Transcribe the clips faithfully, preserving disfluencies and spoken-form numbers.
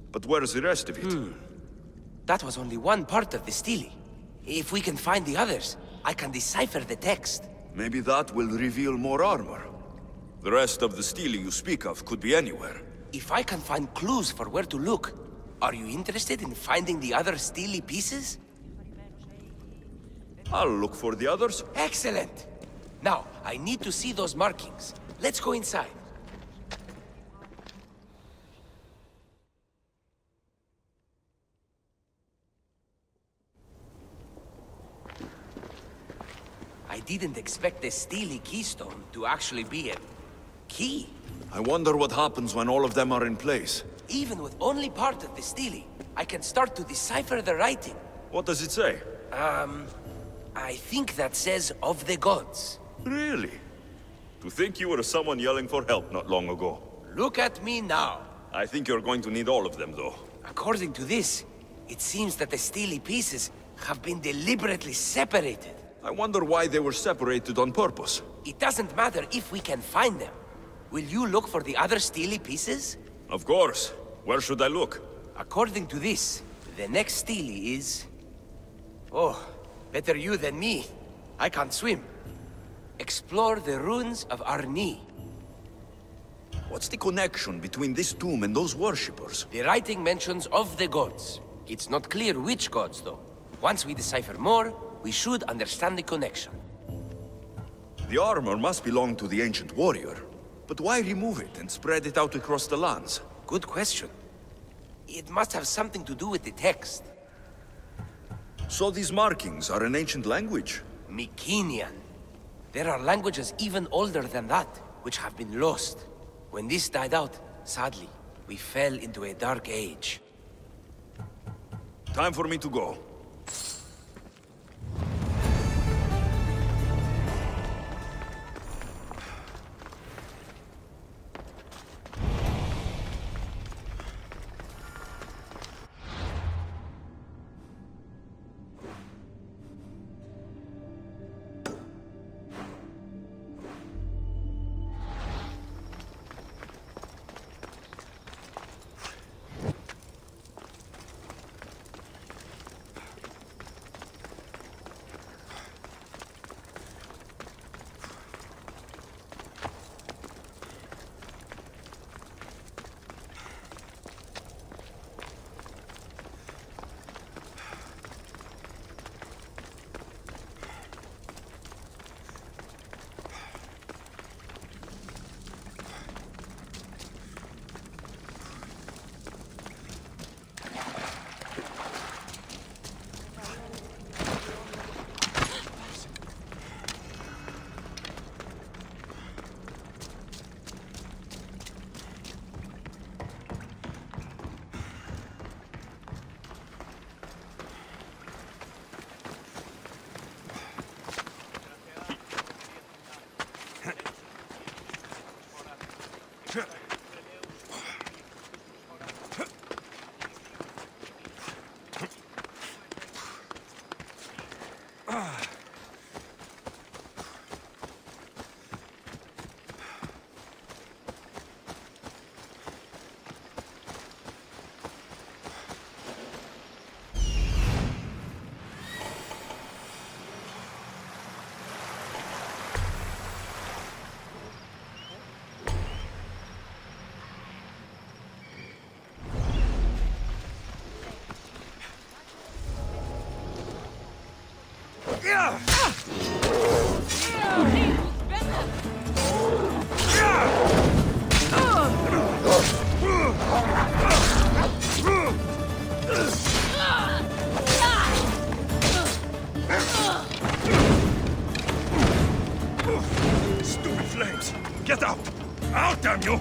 But where's the rest of it? Hmm. That was only one part of the stele. If we can find the others, I can decipher the text. Maybe that will reveal more armor. The rest of the stele you speak of could be anywhere. If I can find clues for where to look, are you interested in finding the other stele pieces? I'll look for the others. Excellent! Now, I need to see those markings. Let's go inside. I didn't expect the stele keystone to actually be a key. I wonder what happens when all of them are in place. Even with only part of the stele, I can start to decipher the writing. What does it say? Um, I think that says of the gods. Really? To think you were someone yelling for help not long ago. Look at me now. I think you're going to need all of them, though. According to this, it seems that the stele pieces have been deliberately separated. I wonder why they were separated on purpose. It doesn't matter if we can find them. Will you look for the other stele pieces? Of course. Where should I look? According to this, the next stele is... Oh, better you than me. I can't swim. Explore the ruins of Arni. What's the connection between this tomb and those worshippers? The writing mentions of the gods. It's not clear which gods, though. Once we decipher more, we should understand the connection. The armor must belong to the ancient warrior. But why remove it and spread it out across the lands? Good question. It must have something to do with the text. So these markings are an ancient language? Mycenaean. There are languages even older than that, which have been lost. When this died out, sadly, we fell into a dark age. Time for me to go. Stupid flames! Get out! Out, damn you!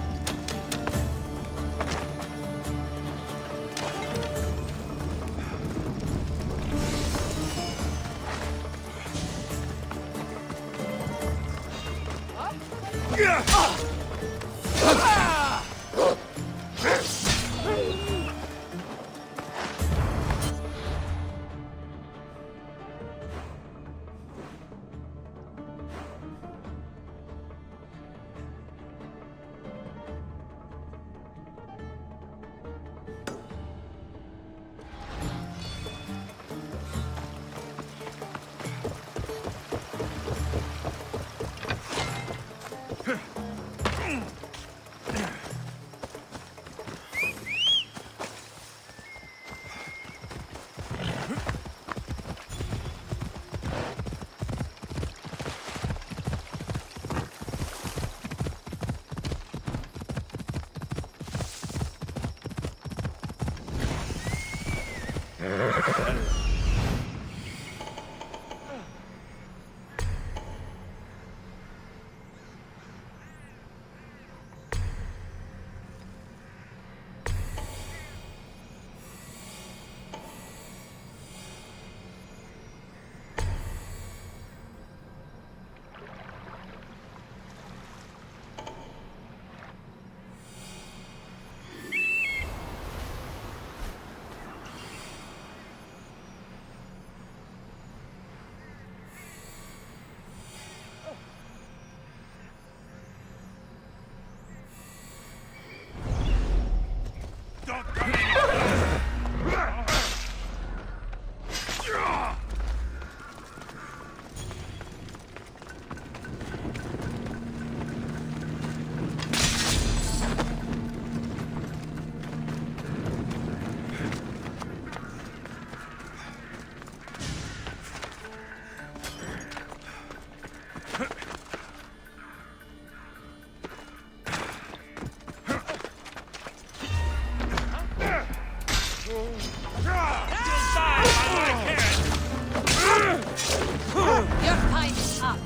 Your time is up.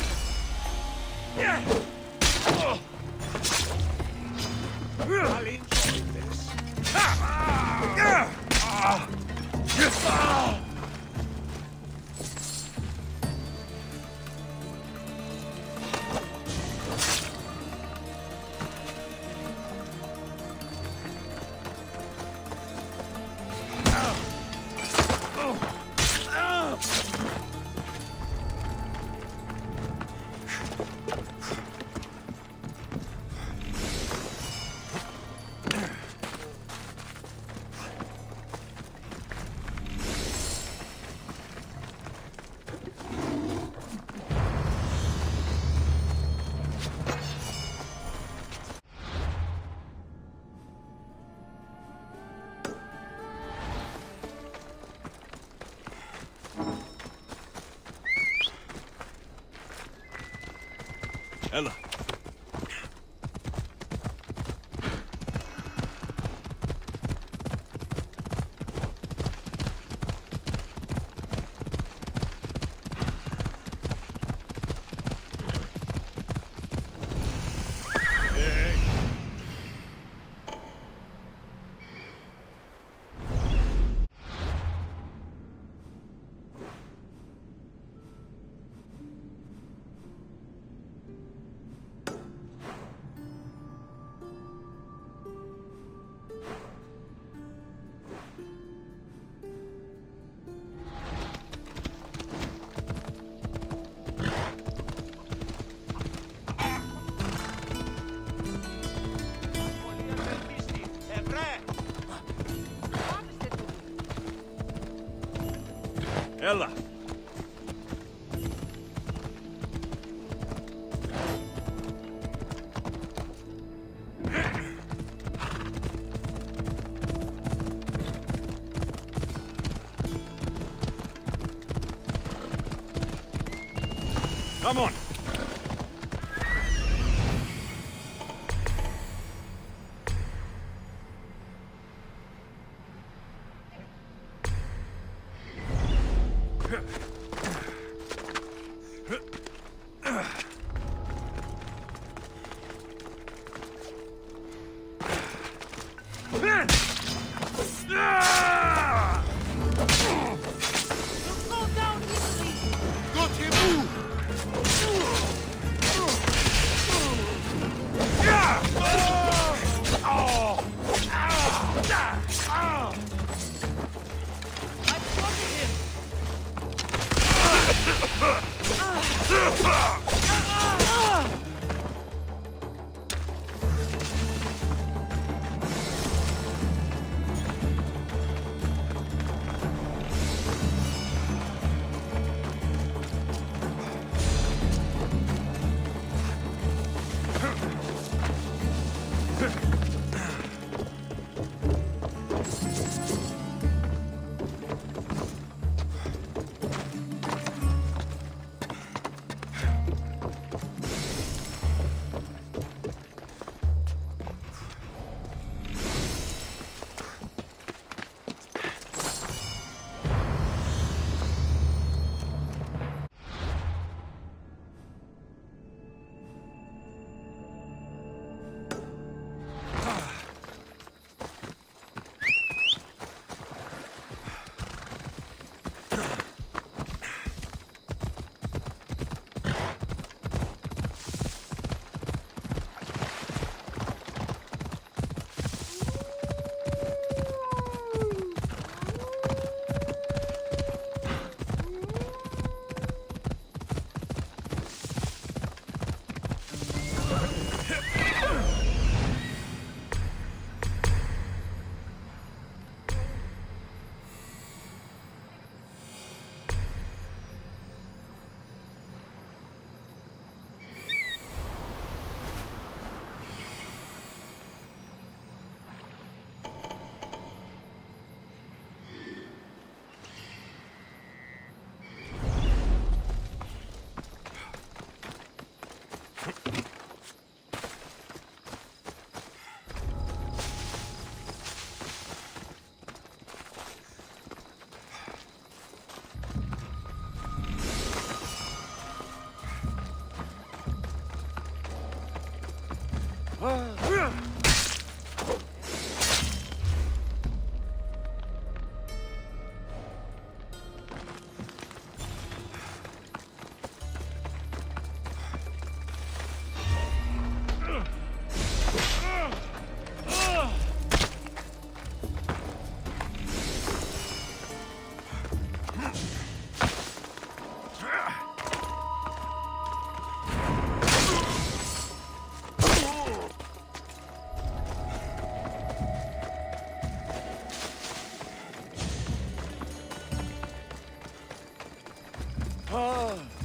Challenge Ella. Ella. Come on. Ah.